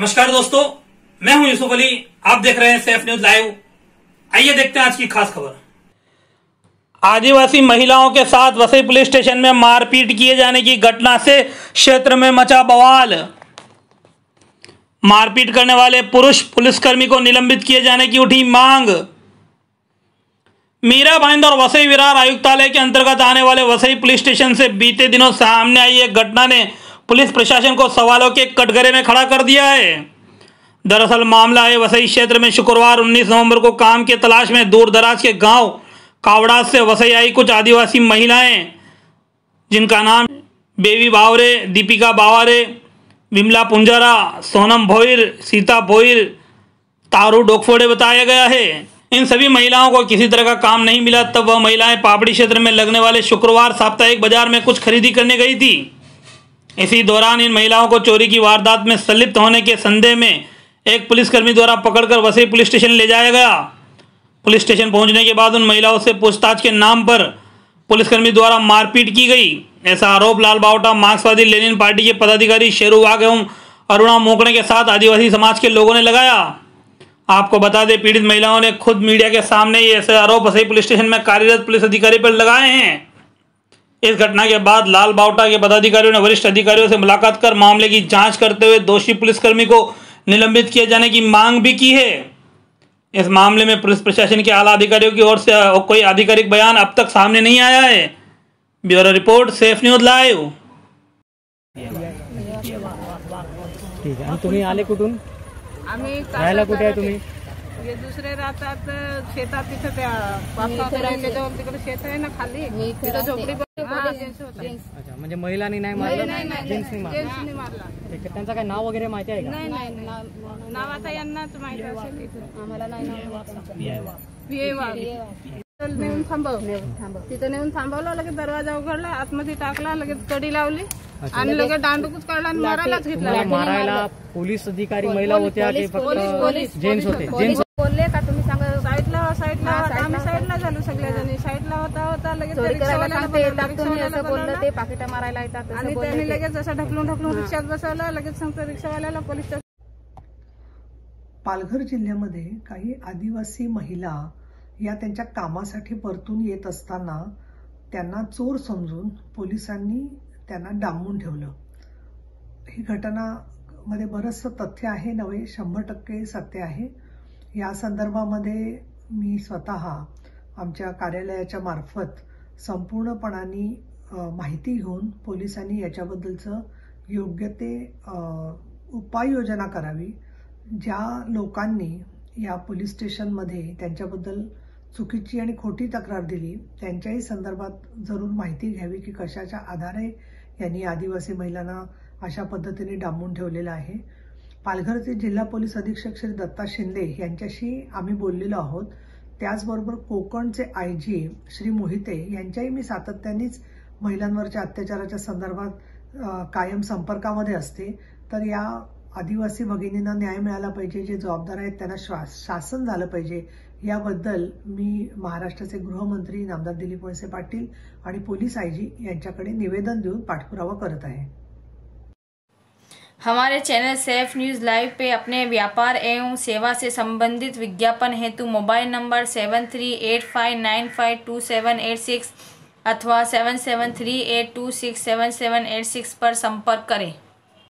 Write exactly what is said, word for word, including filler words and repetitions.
नमस्कार दोस्तों, मैं हूं यूसुफ अली। आप देख रहे हैं सेफ न्यूज लाइव। आइए देखते हैं आज की खास खबर। आदिवासी महिलाओं के साथ वसई पुलिस स्टेशन में मारपीट किए जाने की घटना से क्षेत्र में मचा बवाल। मारपीट करने वाले पुरुष पुलिसकर्मी को निलंबित किए जाने की उठी मांग। मीरा भाईंदर और वसई विरार आयुक्तालय के अंतर्गत आने वाले वसई पुलिस स्टेशन से बीते दिनों सामने आई एक घटना ने पुलिस प्रशासन को सवालों के कटघरे में खड़ा कर दिया है। दरअसल मामला है वसई क्षेत्र में शुक्रवार उन्नीस नवंबर को काम के तलाश में दूर दराज के गांव कावड़ास से वसई आई कुछ आदिवासी महिलाएं, जिनका नाम बेबी बावरे, दीपिका बावरे, विमला पुंजारा, सोनम भोईर, सीता भोईर, तारू डोकफोड़े बताया गया है। इन सभी महिलाओं को किसी तरह का काम नहीं मिला, तब वह महिलाएं पापड़ी क्षेत्र में लगने वाले शुक्रवार साप्ताहिक बाजार में कुछ खरीदी करने गई थी। इसी दौरान इन महिलाओं को चोरी की वारदात में संलिप्त होने के संदेह में एक पुलिसकर्मी द्वारा पकड़कर वसई पुलिस स्टेशन ले जाया गया। पुलिस स्टेशन पहुंचने के बाद उन महिलाओं से पूछताछ के नाम पर पुलिसकर्मी द्वारा मारपीट की गई, ऐसा आरोप लाल बावटा मार्क्सवादी लेनिन पार्टी के पदाधिकारी शेरू वाघ एवं अरुणा मोकड़े के साथ आदिवासी समाज के लोगों ने लगाया। आपको बता दें, पीड़ित महिलाओं ने खुद मीडिया के सामने ये ऐसे आरोप वसई पुलिस स्टेशन में कार्यरत पुलिस अधिकारी पर लगाए हैं। इस घटना के बाद लाल बावटा के पदाधिकारियों ने वरिष्ठ अधिकारियों से मुलाकात कर मामले की जांच करते हुए दोषी पुलिसकर्मी को निलंबित किए जाने की मांग भी की है। इस मामले में पुलिस प्रशासन के आला अधिकारियों की ओर से कोई आधिकारिक बयान अब तक सामने नहीं आया है। Bureau report, Safe News Live. ठीक आहे। तुम्ही आले कुठून? आम्ही राहायला कुठे आहे तुम्ही? हे दुसरे राहतात शेतात, तिथे त्या बाप्पाच्या जवळ तिकडे शेत आहे ना खाली, तिथे झोपडी अच्छा, म्हणजे महिलांनी नाही मारलं, जेंट्सनी मारला। त्यांचं काय नाव वगैरे माहिती आहे का? नाही नाही, नावाचा यांनाच माहिती असेल, आम्हाला नाही नेऊन थांबव तिथे नेऊन थांबवलं, लगेच दरवाजा उघडला, आतमध्ये टाकला, लगेच कडी लावली आणि लगेच दांडूकच काढला आणि मारायलाच घेतला। मारायला पोलीस अधिकारी महिला होत्या की फक्त जेंट्स होते? जेंट्स बोलले का तुम्ही सांगा? साईडला साईडला आम्ही साईडला झालो सगळेजणी, साईडला होता होता लगेच बोललं ते पाकिटा मारायला येतात आणि त्यांनी लगेच असं ढकलून ढकलून रिक्षात बसवलं, लगेच सांगतो रिक्षावाल्याला पोलीस। पालघर जिल्ह्यामध्ये काही आदिवासी महिला या त्यांच्या कामासाठी परतून येत असताना त्यांना चोर समजून पोलिसांनी त्यांना डांबून ठेवलं। ही घटनामध्ये बरंचसं तथ्य आहे, नव्हे शंभर टक्के सत्य आहे। या संदर्भामध्ये मी स्वतः आमच्या कार्यालयाच्या मार्फत संपूर्णपणाने माहिती घेऊन पोलिसांनी याच्याबद्दलचं योग्य ते उपाययोजना करावी। ज्या लोकांनी या पोलीस स्टेशनमध्ये त्यांच्याबद्दल चुकीची आणि खोटी तक्रार दिली त्यांच्याही संदर्भात जरूर माहिती घ्यावी की कशाच्या आधारे यांनी आदिवासी महिलांना अशा पद्धतीने डांबून ठेवलेलं आहे। पालघरचे जिल्हा पोलीस अधीक्षक श्री दत्ता शिंदे यांच्याशी आम्ही बोललेलो आहोत। त्याचबरोबर कोकणचे आय जी श्री मोहिते यांच्याही मी सातत्यानेच महिलांवरच्या अत्याचाराच्या संदर्भात कायम संपर्कामध्ये असते। तर या आदिवासी भगिनींना न्याय मिळाला पाहिजे, जे जबाबदार आहेत त्यांना शासन झालं पाहिजे, याबद्दल मी महाराष्ट्राचे गृहमंत्री नामदार दिलीप वळसे पाटील आणि पोलीस आयजी यांच्याकडे निवेदन देऊन पाठपुरावा करत आहे। हमारे चैनल सेफ न्यूज लाइव पे अपने व्यापार एवं सेवा से संबंधित विज्ञापन हेतु mobile number seven three eight five nine five two seven eight six अथवा seven seven three eight two six seven seven eight six पर संपर्क करें।